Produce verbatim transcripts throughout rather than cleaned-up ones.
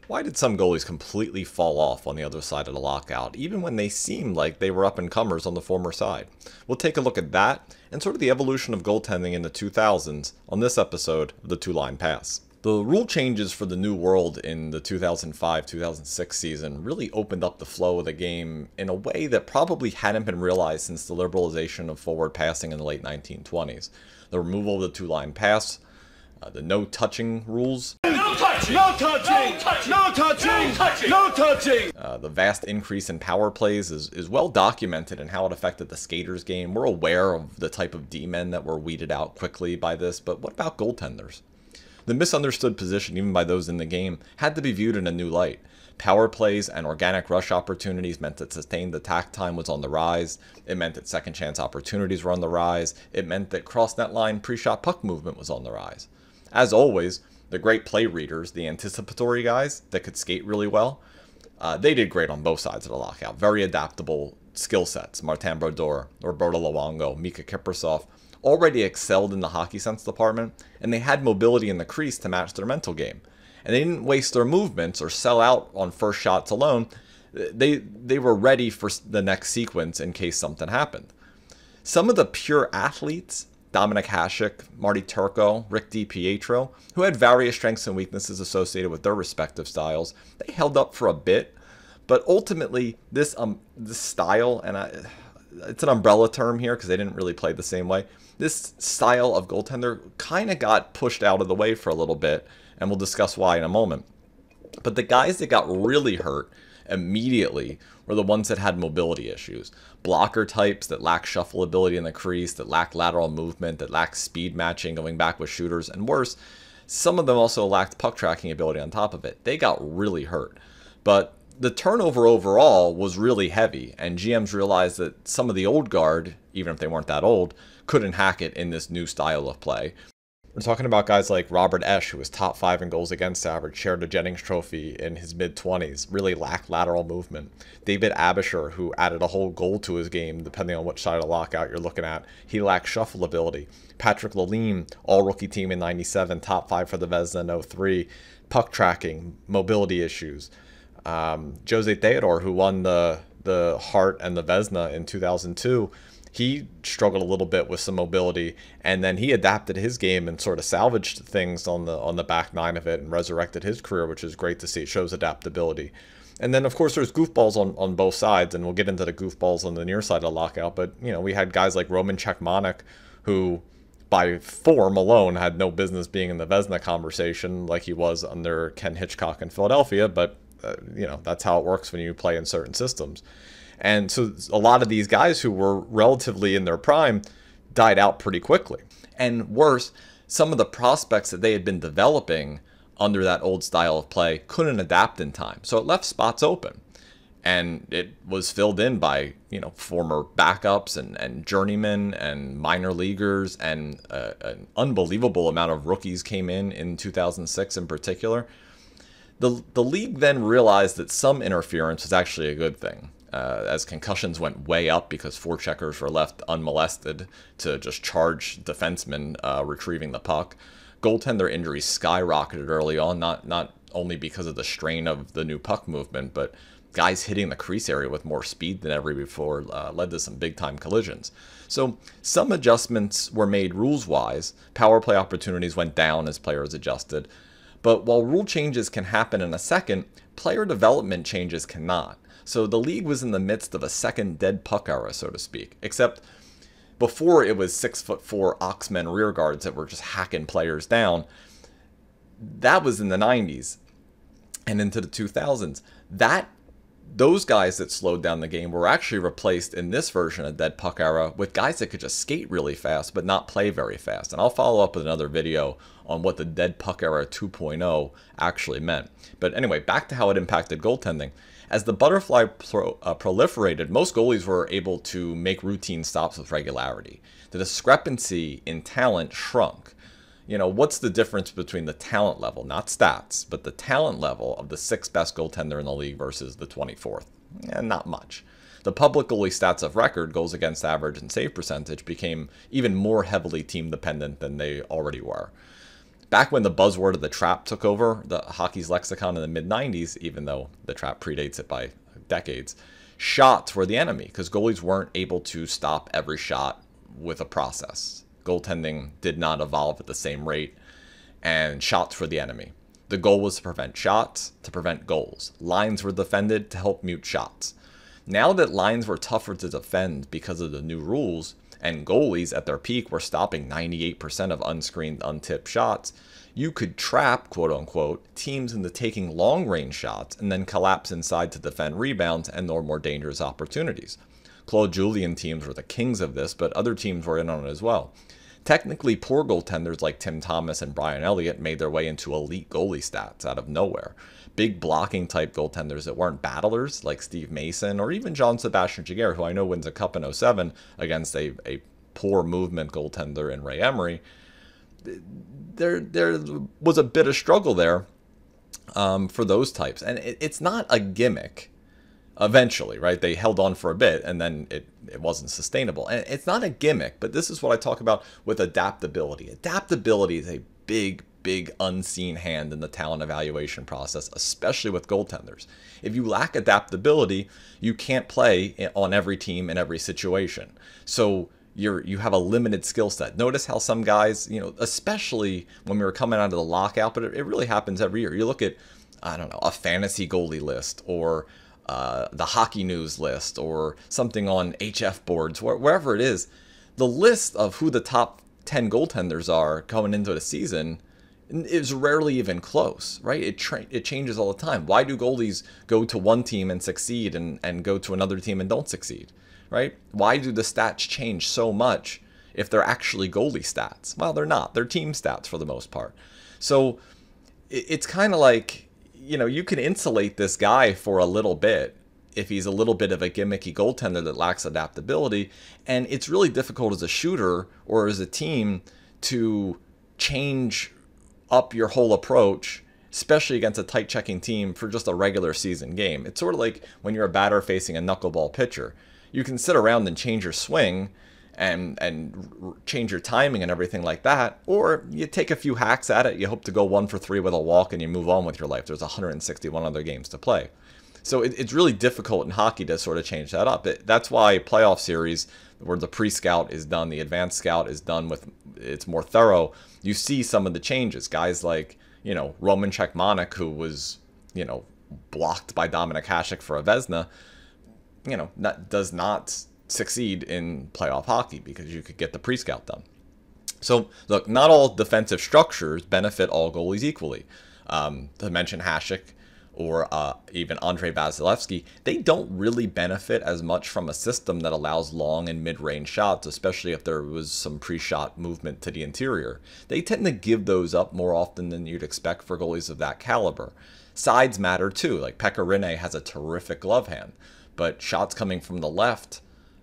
Why did some goalies completely fall off on the other side of the lockout, even when they seemed like they were up-and-comers on the former side? We'll take a look at that, and sort of the evolution of goaltending in the two thousands on this episode of the Two Line Pass. The rule changes for the new world in the two thousand five two thousand six season really opened up the flow of the game in a way that probably hadn't been realized since the liberalization of forward passing in the late nineteen twenties. The removal of the two-line pass, uh, the no-touching rules, No touching! No touching! No touching! No touching! No touching! Uh, the vast increase in power plays is, is well documented in how it affected the skaters game. We're aware of the type of D-men that were weeded out quickly by this, but what about goaltenders? The misunderstood position, even by those in the game, had to be viewed in a new light. Power plays and organic rush opportunities meant that sustained attack time was on the rise. It meant that second chance opportunities were on the rise. It meant that cross-net line pre-shot puck movement was on the rise. As always, the great play readers, the anticipatory guys that could skate really well, uh, they did great on both sides of the lockout. Very adaptable skill sets. Martin Brodeur, Roberto Luongo, Mika Kiprusoff already excelled in the hockey sense department, and they had mobility in the crease to match their mental game. And they didn't waste their movements or sell out on first shots alone. They, they were ready for the next sequence in case something happened. Some of the pure athletes, Dominic Hasek, Marty Turco, Rick DiPietro, who had various strengths and weaknesses associated with their respective styles, they held up for a bit, but ultimately this um this style, and I, it's an umbrella term here because they didn't really play the same way, this style of goaltender kind of got pushed out of the way for a little bit, and we'll discuss why in a moment. But the guys that got really hurt immediately were the ones that had mobility issues. Blocker types that lack shuffle ability in the crease, that lack lateral movement, that lack speed matching going back with shooters, and worse, some of them also lacked puck tracking ability on top of it. They got really hurt. But the turnover overall was really heavy, and G Ms realized that some of the old guard, even if they weren't that old, couldn't hack it in this new style of play. We're talking about guys like Robert Esche, who was top five in goals against average, shared the Jennings Trophy in his mid-twenties, really lacked lateral movement. David Abisher, who added a whole goal to his game, depending on which side of the lockout you're looking at, he lacked shuffle ability. Patrick Lalime, all-rookie team in ninety-seven, top five for the Vezina in oh three, puck tracking, mobility issues. Um, Jose Theodore, who won the, the Hart and the Vezina in two thousand two, he struggled a little bit with some mobility, and then he adapted his game and sort of salvaged things on the on the back nine of it and resurrected his career, which is great to see. It shows adaptability. And then, of course, there's goofballs on, on both sides, and we'll get into the goofballs on the near side of the lockout. But, you know, we had guys like Roman Cechmanek, who by form alone had no business being in the Vezina conversation like he was under Ken Hitchcock in Philadelphia, but, uh, you know, that's how it works when you play in certain systems. And so a lot of these guys who were relatively in their prime died out pretty quickly. And worse, some of the prospects that they had been developing under that old style of play couldn't adapt in time. So it left spots open. And it was filled in by, you know, former backups and, and journeymen and minor leaguers, and uh, an unbelievable amount of rookies came in in two thousand six in particular. The, the league then realized that some interference was actually a good thing. Uh, as concussions went way up because forecheckers were left unmolested to just charge defensemen uh, retrieving the puck. Goaltender injuries skyrocketed early on, not not only because of the strain of the new puck movement, but guys hitting the crease area with more speed than ever before uh, led to some big-time collisions. So some adjustments were made rules-wise. Power play opportunities went down as players adjusted. But while rule changes can happen in a second, player development changes cannot. So the league was in the midst of a second dead puck era, so to speak. Except before it was six foot four Oxmen rear guards that were just hacking players down. That was in the nineties and into the two thousands. That those guys that slowed down the game were actually replaced in this version of dead puck era with guys that could just skate really fast but not play very fast. And I'll follow up with another video on what the dead puck era two point oh actually meant. But anyway, back to how it impacted goaltending. As the butterfly pro, uh, proliferated, most goalies were able to make routine stops with regularity. The discrepancy in talent shrunk. You know, what's the difference between the talent level, not stats, but the talent level of the sixth best goaltender in the league versus the twenty-fourth? Eh, not much. The public goalie stats of record, goals against average and save percentage, became even more heavily team dependent than they already were. Back when the buzzword of the trap took over the hockey's lexicon in the mid nineties, even though the trap predates it by decades, shots were the enemy because goalies weren't able to stop every shot with a process. Goaltending did not evolve at the same rate, and shots were the enemy. The goal was to prevent shots, to prevent goals. Lines were defended to help mute shots. Now that lines were tougher to defend because of the new rules, and goalies at their peak were stopping ninety-eight percent of unscreened, untipped shots, you could trap, quote unquote, teams into taking long range shots and then collapse inside to defend rebounds and or more dangerous opportunities. Claude Julien teams were the kings of this, but other teams were in on it as well. Technically, poor goaltenders like Tim Thomas and Brian Elliott made their way into elite goalie stats out of nowhere. Big blocking type goaltenders that weren't battlers like Steve Mason or even Jean-Sébastien Giguère, who I know wins a cup in oh seven against a, a poor movement goaltender in Ray Emery. There, there was a bit of struggle there um, for those types. And it, it's not a gimmick. Eventually, right? They held on for a bit and then it, it wasn't sustainable. And it's not a gimmick, but this is what I talk about with adaptability. Adaptability is a big, big unseen hand in the talent evaluation process, especially with goaltenders. If you lack adaptability, you can't play on every team in every situation. So you're you have a limited skill set. Notice how some guys, you know, especially when we were coming out of the lockout, but it, it really happens every year. You look at, I don't know, a fantasy goalie list or Uh, the Hockey News list or something on H F boards, wh wherever it is, the list of who the top ten goaltenders are going into the season is rarely even close, right? It tra it changes all the time. Why do goalies go to one team and succeed and, and go to another team and don't succeed, right? Why do the stats change so much if they're actually goalie stats? Well, they're not. They're team stats for the most part. So it, it's kind of like, you know, you can insulate this guy for a little bit if he's a little bit of a gimmicky goaltender that lacks adaptability. And it's really difficult as a shooter or as a team to change up your whole approach, especially against a tight checking team for just a regular season game. It's sort of like when you're a batter facing a knuckleball pitcher. You can sit around and change your swing and and change your timing and everything like that, or you take a few hacks at it, you hope to go one for three with a walk and you move on with your life. There's one hundred sixty-one other games to play. So it, it's really difficult in hockey to sort of change that up. It, that's why playoff series, where the pre-scout is done, the advanced scout is done with, it's more thorough. You see some of the changes. Guys like, you know, Roman Cechmanek, who was, you know, blocked by Dominik Hasek for a Vezina, you know, that does not succeed in playoff hockey because you could get the pre-scout done. So look, not all defensive structures benefit all goalies equally. Um, to mention Hasek or uh, even Andrei Vasilevsky, they don't really benefit as much from a system that allows long and mid-range shots, especially if there was some pre-shot movement to the interior. They tend to give those up more often than you'd expect for goalies of that caliber. Sides matter too, like Pekka Rinne has a terrific glove hand, but shots coming from the left,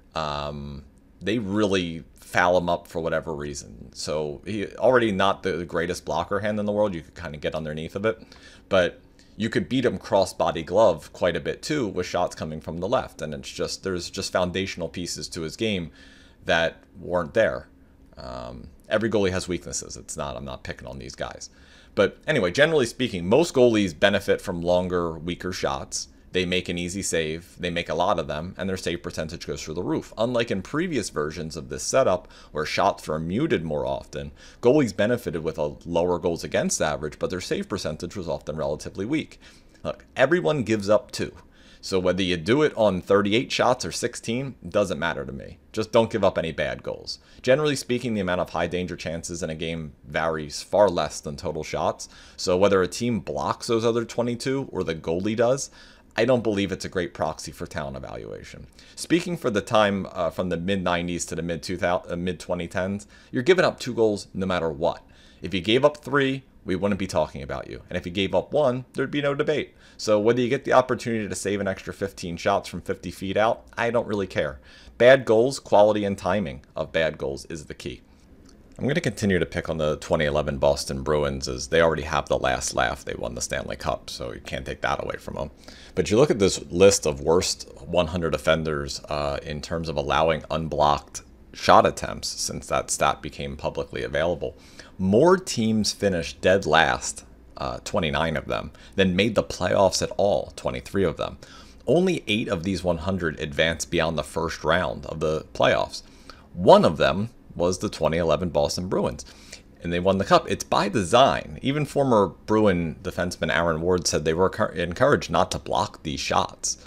Um, they really foul him up for whatever reason. So he already not the greatest blocker hand in the world. You could kind of get underneath of it, but you could beat him cross-body glove quite a bit too with shots coming from the left. And it's just, there's just foundational pieces to his game that weren't there. Um, every goalie has weaknesses. It's not, I'm not picking on these guys. But anyway, generally speaking, most goalies benefit from longer, weaker shots. They make an easy save, they make a lot of them, and their save percentage goes through the roof. Unlike in previous versions of this setup, where shots were muted more often, goalies benefited with a lower goals against average, but their save percentage was often relatively weak. Look, everyone gives up two. So whether you do it on thirty-eight shots or sixteen, doesn't matter to me. Just don't give up any bad goals. Generally speaking, the amount of high danger chances in a game varies far less than total shots. So whether a team blocks those other twenty-two or the goalie does, I don't believe it's a great proxy for talent evaluation. Speaking for the time uh, from the mid nineties to the mid twenty tens, you're giving up two goals no matter what. If you gave up three, we wouldn't be talking about you. And if you gave up one, there'd be no debate. So whether you get the opportunity to save an extra fifteen shots from fifty feet out, I don't really care. Bad goals, quality and timing of bad goals is the key. I'm going to continue to pick on the twenty eleven Boston Bruins as they already have the last laugh. They won the Stanley Cup, so you can't take that away from them. But you look at this list of worst one hundred offenders uh, in terms of allowing unblocked shot attempts since that stat became publicly available. More teams finished dead last, uh, twenty-nine of them, than made the playoffs at all, twenty-three of them. Only eight of these one hundred advanced beyond the first round of the playoffs. One of them was the twenty eleven Boston Bruins, and they won the cup. It's by design. Even former Bruin defenseman Aaron Ward said they were encouraged not to block these shots.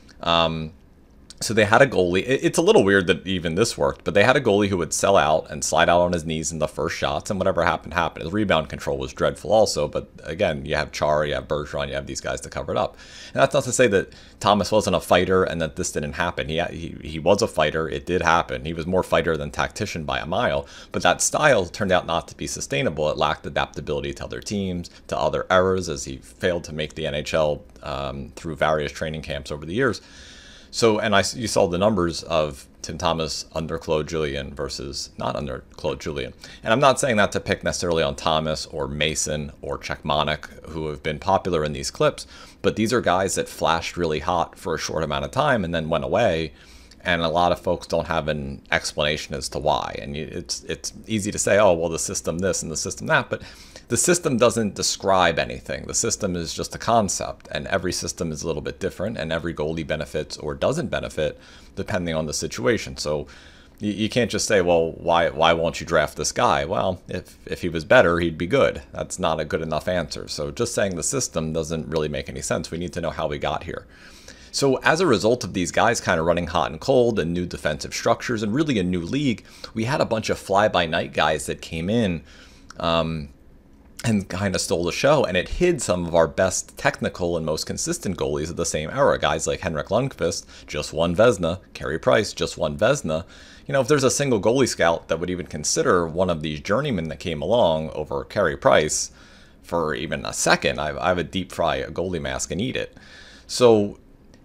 Um, so they had a goalie. It's a little weird that even this worked, but they had a goalie who would sell out and slide out on his knees in the first shots, and whatever happened, happened. His rebound control was dreadful also, but again, you have Char, you have Bergeron, you have these guys to cover it up. And that's not to say that Thomas wasn't a fighter and that this didn't happen. He, he, he was a fighter. It did happen. He was more fighter than tactician by a mile, but that style turned out not to be sustainable. It lacked adaptability to other teams, to other eras, as he failed to make the N H L um, through various training camps over the years. So, and I, you saw the numbers of Tim Thomas under Claude Julien versus not under Claude Julien. And I'm not saying that to pick necessarily on Thomas or Mason or Czechmanek, who have been popular in these clips, but these are guys that flashed really hot for a short amount of time and then went away. And a lot of folks don't have an explanation as to why. And you, it's it's easy to say, oh, well, the system this and the system that, but the system doesn't describe anything. The system is just a concept, and every system is a little bit different, and every goalie benefits or doesn't benefit depending on the situation. So you, you can't just say, well, why why won't you draft this guy? Well, if, if he was better, he'd be good. That's not a good enough answer. So just saying the system doesn't really make any sense. We need to know how we got here. So as a result of these guys kind of running hot and cold and new defensive structures and really a new league, we had a bunch of fly-by-night guys that came in um, and kind of stole the show, and it hid some of our best technical and most consistent goalies of the same era. Guys like Henrik Lundqvist just won Vezina, Carey Price just won Vezina. You know, if there's a single goalie scout that would even consider one of these journeymen that came along over Carey Price for even a second, I, I would deep fry a goalie mask and eat it. So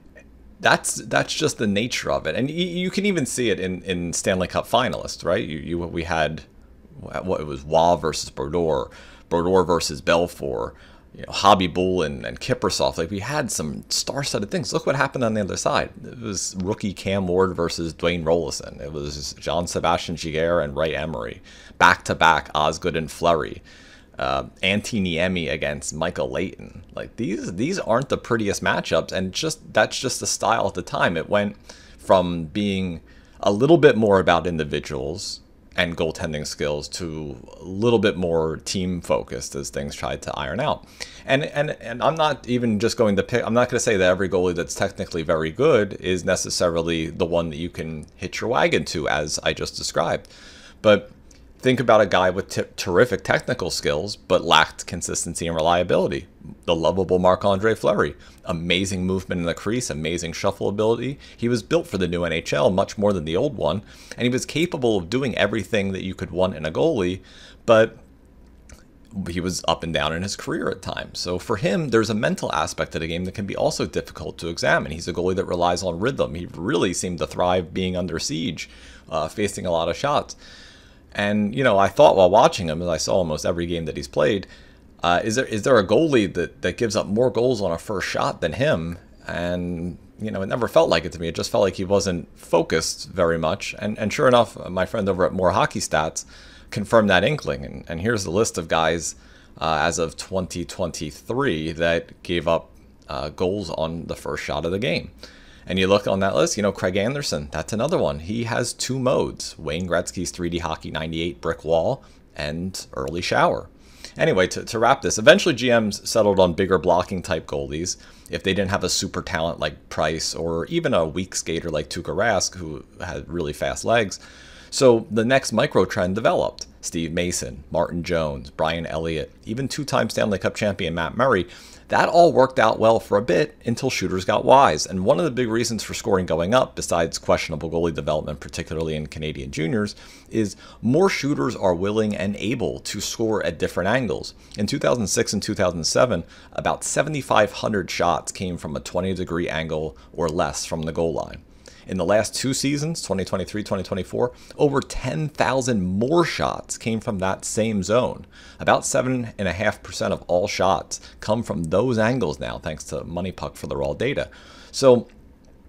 That's that's just the nature of it, and you, you can even see it in, in Stanley Cup finalists, right? You, you we had what it was Waugh versus Brodeur, Brodeur versus Belfour, you know, Hobby Bull and, and Kiprusoff. Like, we had some star-studded things. Look what happened on the other side. It was rookie Cam Ward versus Dwayne Rolison. It was Jean-Sebastien Giguère and Ray Emery, back to back Osgood and Fleury. Uh, Antti Niemi against Michael Leighton. Like, these these aren't the prettiest matchups, and just that's just the style at the time. It went from being a little bit more about individuals and goaltending skills to a little bit more team focused as things tried to iron out. And and and I'm not even just going to pick. I'm not going to say that every goalie that's technically very good is necessarily the one that you can hitch your wagon to, as I just described, but think about a guy with t- terrific technical skills, but lacked consistency and reliability. The lovable Marc-Andre Fleury. Amazing movement in the crease, amazing shuffle ability. He was built for the new N H L much more than the old one, and he was capable of doing everything that you could want in a goalie, but he was up and down in his career at times. So for him, there's a mental aspect of the game that can be also difficult to examine. He's a goalie that relies on rhythm. He really seemed to thrive being under siege, uh, facing a lot of shots. And, you know, I thought while watching him, as I saw almost every game that he's played, uh, is there is there a goalie that, that gives up more goals on a first shot than him? And, you know, it never felt like it to me. It just felt like he wasn't focused very much. And and sure enough, my friend over at More Hockey Stats confirmed that inkling. And, and here's the list of guys uh, as of twenty twenty-three that gave up uh, goals on the first shot of the game. And you look on that list, you know, Craig Anderson, that's another one. He has two modes, Wayne Gretzky's three D Hockey ninety-eight brick wall and early shower. Anyway, to, to wrap this, eventually G Ms settled on bigger blocking type goalies if they didn't have a super talent like Price or even a weak skater like Tuukka Rask, who had really fast legs. So the next micro trend developed. Steve Mason, Martin Jones, Brian Elliott, even two-time Stanley Cup champion Matt Murray. That all worked out well for a bit until shooters got wise. And one of the big reasons for scoring going up, besides questionable goalie development, particularly in Canadian juniors, is more shooters are willing and able to score at different angles. In two thousand six and two thousand seven, about seventy-five hundred shots came from a twenty degree angle or less from the goal line. In the last two seasons, twenty twenty-three twenty twenty-four, over ten thousand more shots came from that same zone. About seven point five percent of all shots come from those angles now, thanks to MoneyPuck for the raw data. So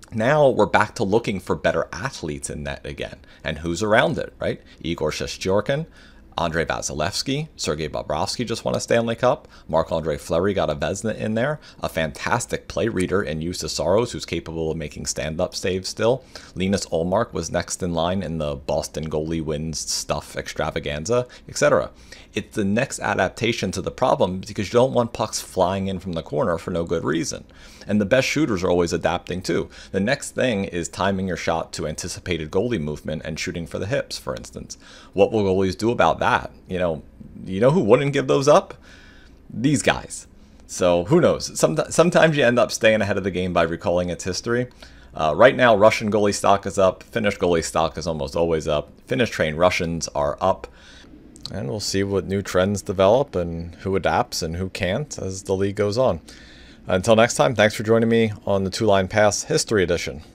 Now we're back to looking for better athletes in net again. And who's around it, right? Igor Shesterkin, Andrei Vasilevsky, Sergei Bobrovsky just won a Stanley Cup. Marc-Andre Fleury got a Vezina in there. A fantastic play reader in Justus Saros, who's capable of making stand-up saves still. Linus Ullmark was next in line in the Boston goalie wins stuff extravaganza, et cetera. It's the next adaptation to the problem because you don't want pucks flying in from the corner for no good reason. And the best shooters are always adapting too. The next thing is timing your shot to anticipated goalie movement and shooting for the hips, for instance. What will goalies do about that? You know, you know who wouldn't give those up? These guys. So who knows? Some, sometimes you end up staying ahead of the game by recalling its history. Uh, right now, Russian goalie stock is up. Finnish goalie stock is almost always up. Finnish trained Russians are up. And we'll see what new trends develop and who adapts and who can't as the league goes on. Until next time, thanks for joining me on the Two Line Pass History Edition.